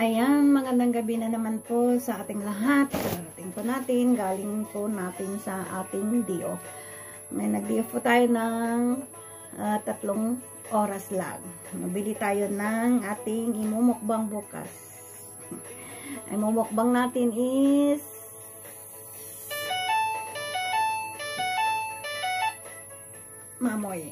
Ayan, magandang gabi na naman po sa ating lahat. Kararating po natin, galing po natin sa ating DO. May nag-DO po tayo ng 3 oras lang. Mabili tayo ng ating imumukbang bukas. Ang imumukbang natin is mamoy.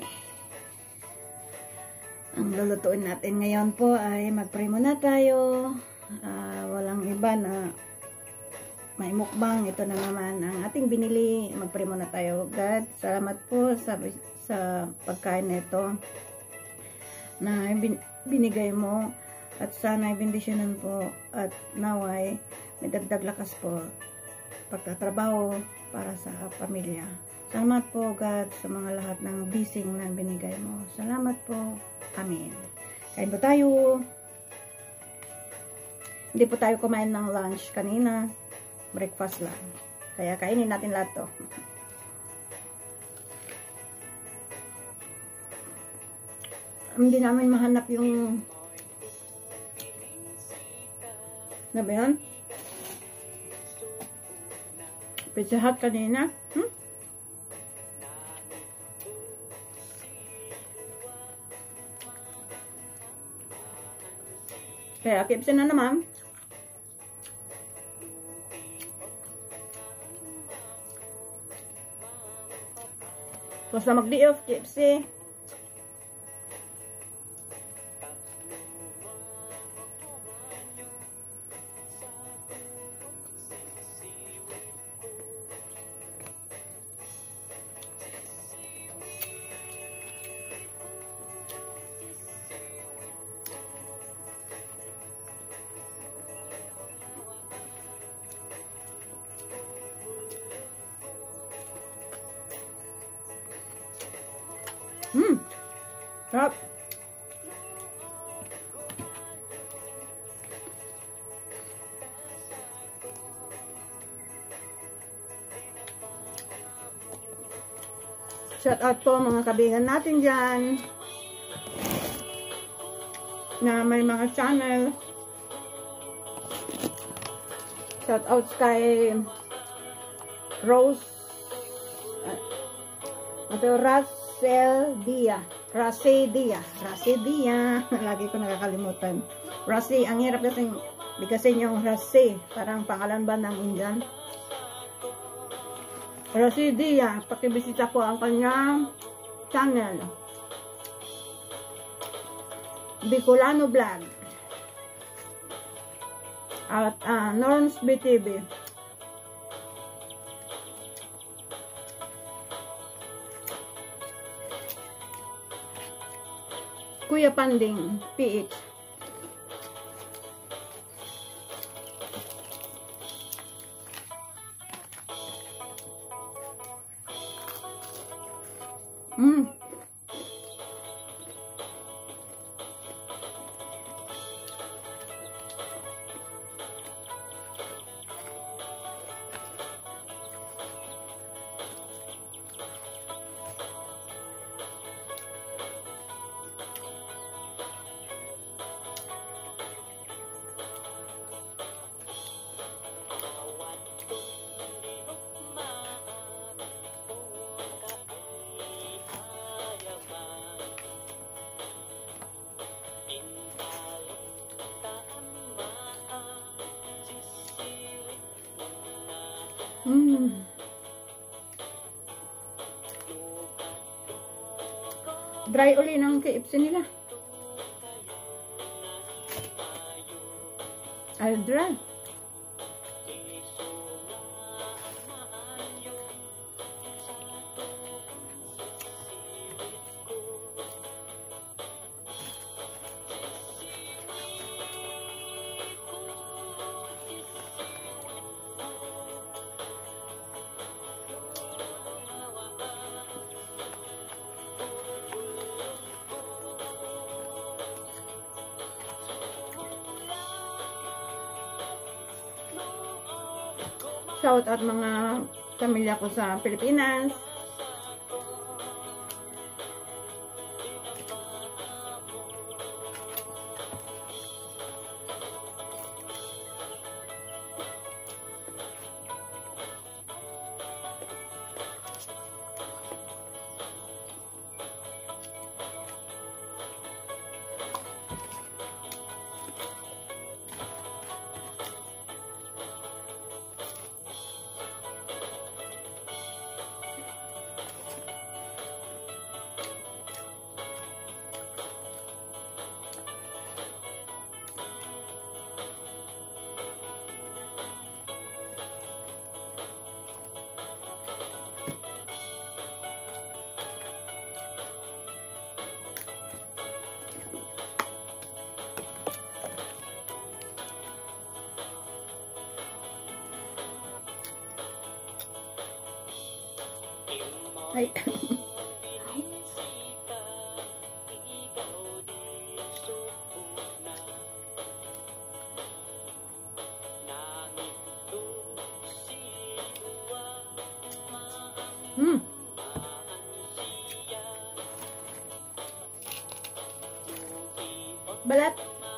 Ang lulutuin natin ngayon po ay mag-pray muna tayo. Walang iba na may mukbang. Ito na naman ang ating binili. Mag-pray muna tayo. God, salamat po sa pagkain nito na binigay mo. At sana ibindisyonan po at naway may dagdag lakas po pagtatrabaho para sa pamilya. Salamat po God sa mga lahat ng blessing na binigay mo. Salamat po. Amen. Kain po tayo. Hindi po tayo kumain ng lunch kanina. Breakfast lang. Kaya kainin natin lahat to. Hindi namin mahanap yung na ba yan? Pizza Hut kanina. Kaya KFC na naman. Basta mag-day off KFC. Sarap. Shout out po mga kaibigan natin dyan na may mga channel. Shout out kay Rose Race Dia. Lagi ko nakakalimutan. Race, ang hirap kasi bigkasin yung Race. Parang pangalan ba ng Indian? Race Dia. Pakibisita po ang kanyang channel. Bicolano Vlog. At Norms BTV. Kuya Panding, PH. Dry uli ng KFC nila. I'll dry. Shout out mga pamilya ko sa Pilipinas. Ay. Balat.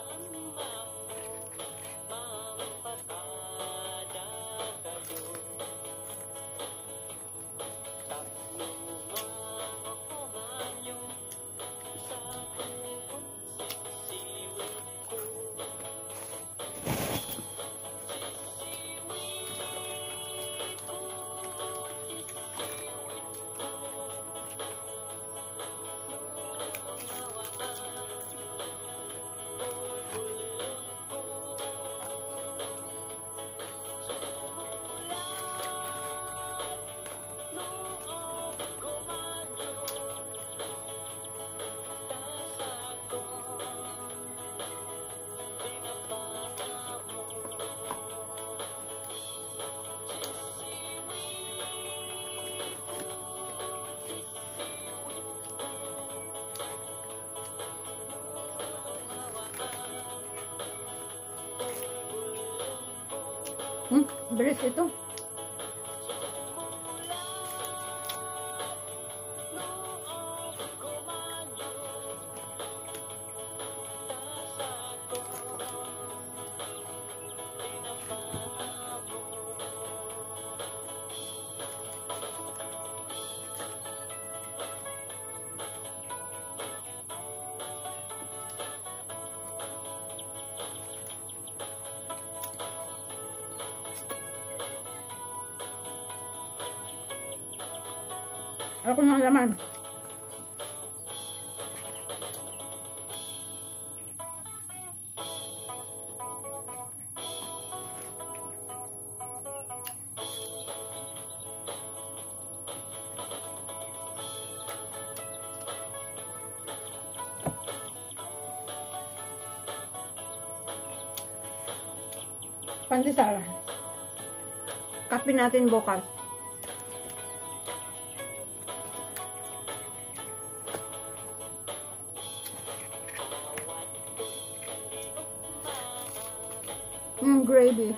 Bilis ito. Ako ng laman. Pandesal. Kape natin bukas. Gravy.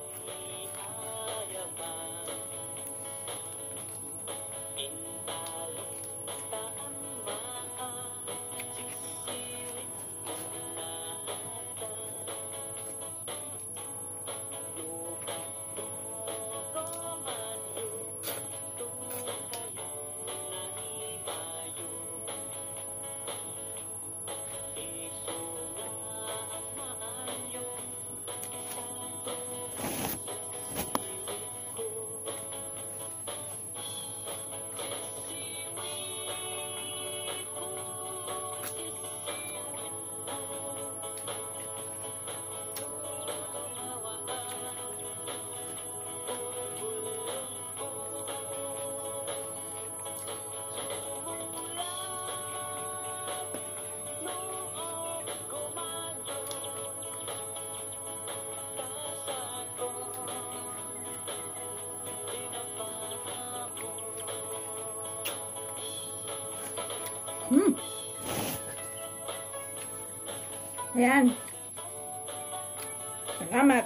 Ayan. Salamat.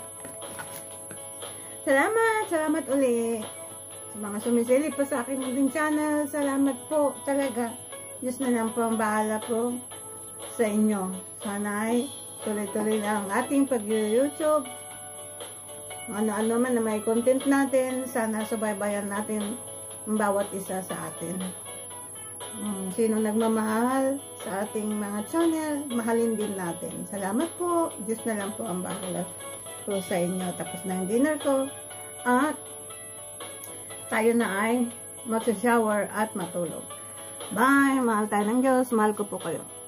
Salamat uli. Sa mga sumisilip po sa aking munting channel, salamat po talaga. Diyos na lang po ang bahala po sa inyo. Sana ay tuloy-tuloy na ang ating pag-YouTube. Ano-ano man na may content natin, sana subaybayan natin ang bawat isa sa atin. Sino nagmamahal sa ating mga channel, mahalin din natin. Salamat po. Diyos na lang po ang bahala po sa inyo. Tapos na yung dinner ko. At tayo na ay mag-shower at matulog. Bye! Mahal tayo ng Diyos. Mahal ko po kayo.